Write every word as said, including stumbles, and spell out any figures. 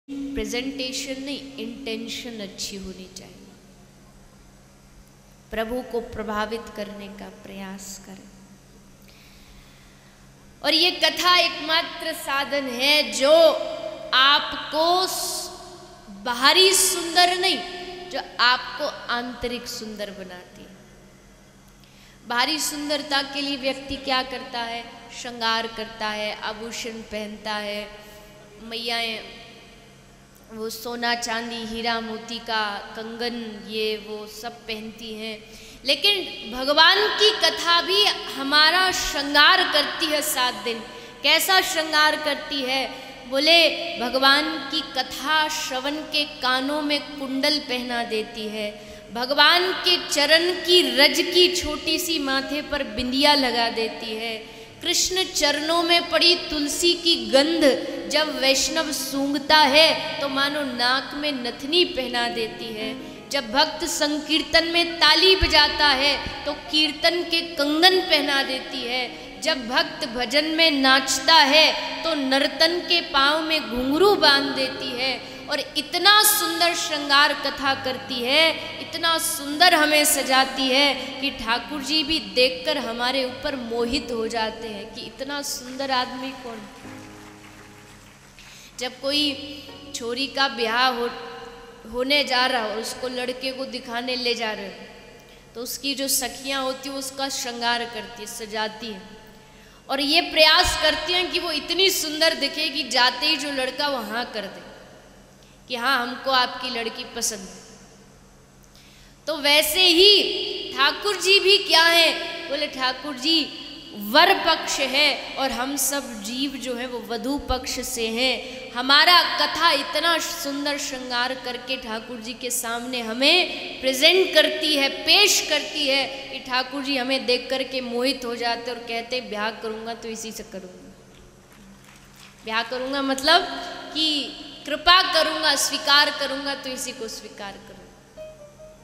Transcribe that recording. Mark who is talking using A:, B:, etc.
A: Presentation नहीं, intention अच्छी होनी चाहिए। प्रभु को प्रभावित करने का प्रयास करें। और ये कथा एकमात्र साधन है जो आपको बाहरी सुंदर नहीं, जो आपको आंतरिक सुंदर बनाती है। बाहरी सुंदरता के लिए व्यक्ति क्या करता है? श्रृंगार करता है, आभूषण पहनता है, मैयाएं वो सोना चांदी हीरा मोती का कंगन ये वो सब पहनती हैं। लेकिन भगवान की कथा भी हमारा श्रृंगार करती है सात दिन। कैसा श्रृंगार करती है? बोले भगवान की कथा श्रवण के कानों में कुंडल पहना देती है, भगवान के चरण की रज की छोटी सी माथे पर बिंदिया लगा देती है, कृष्ण चरणों में पड़ी तुलसी की गंध जब वैष्णव सूंघता है तो मानो नाक में नथनी पहना देती है, जब भक्त संकीर्तन में ताली बजाता है तो कीर्तन के कंगन पहना देती है, जब भक्त भजन में नाचता है तो नर्तन के पाँव में घुंघरू बांध देती है। और इतना सुंदर श्रृंगार कथा करती है, इतना सुंदर हमें सजाती है कि ठाकुर जी भी देखकर हमारे ऊपर मोहित हो जाते हैं कि इतना सुंदर आदमी कौन। जब कोई छोरी का ब्याह हो होने जा रहा हो, उसको लड़के को दिखाने ले जा रहे हो तो उसकी जो सखियां होती है उसका श्रृंगार करती है, सजाती है और ये प्रयास करती हैं कि वो इतनी सुंदर दिखे कि जाते ही जो लड़का वो हाँ कर दे कि हाँ हमको आपकी लड़की पसंद है। तो वैसे ही ठाकुर जी भी क्या है? बोले ठाकुर जी वर पक्ष है और हम सब जीव जो है वो वधू पक्ष से हैं। हमारा कथा इतना सुंदर श्रृंगार करके ठाकुर जी के सामने हमें प्रेजेंट करती है, पेश करती है कि ठाकुर जी हमें देख कर के मोहित हो जाते और कहते ब्याह करूँगा तो इसी से करूँगा। ब्याह करूँगा मतलब कि कृपा करूँगा, स्वीकार करूँगा तो इसी को स्वीकार करूँगा।